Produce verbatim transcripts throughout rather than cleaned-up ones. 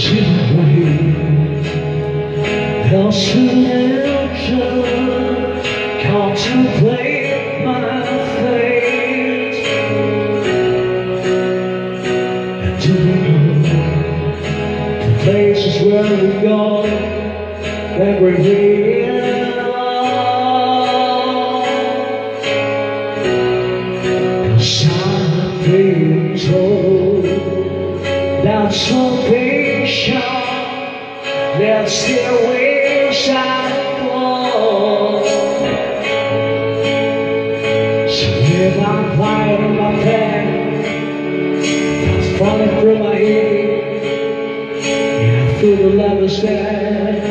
Lost in illusion, contemplate my fate. And do you know the places where we go every day? Cause I'm being told that some patient that still wish I was. So if I'm fighting my pain, that's falling through my head, and I feel the love is there.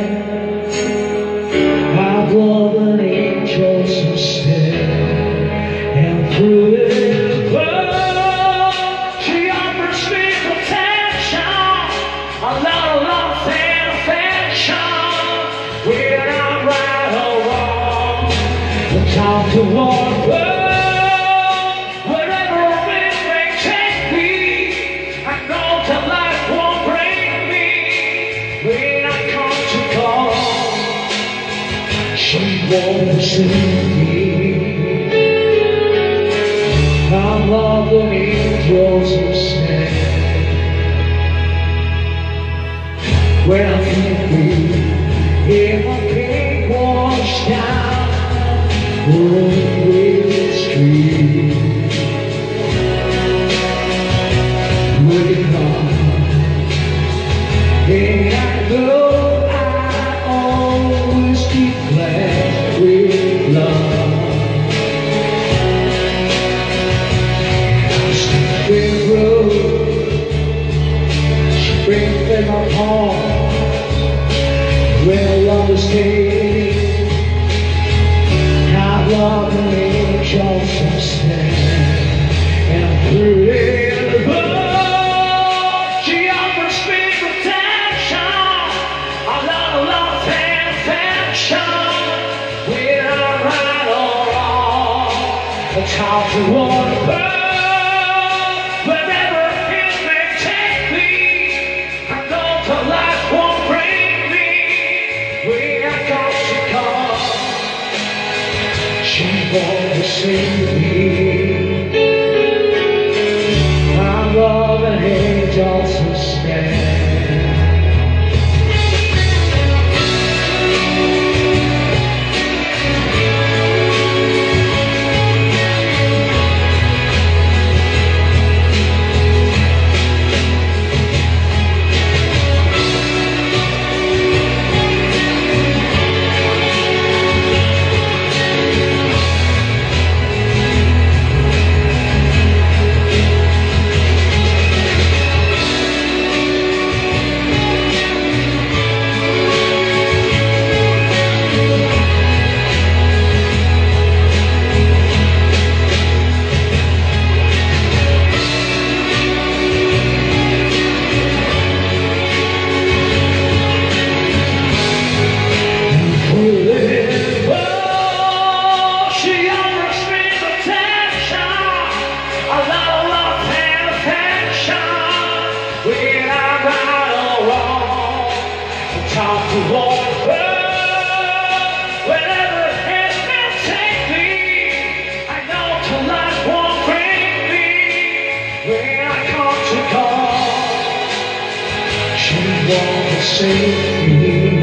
I've loved an angel instead, and through it all, she offers me protection, a lot of love and affection. When I'm right or wrong, the time to walk up, whatever wind may take me, I know that life won't break me. When I come to call, she won't see me. I'm loved an angels instead. When I can't breathe, if my pain washed down Broadway Street, would it come? And I know I always keep glad with love. I step in the road, she brings in my heart. Where love is dead, I've loved an angel since then, and I'm through it. But she offers me protection, a lot of love and affection. When I'm right or wrong, it's hard to walk back. Whenever it may take me, I know the life won't break. She won't see me. I'm loving angels instead. Time to walk up, whenever it may take me, I know till life won't break me. When I come to call, she won't save me.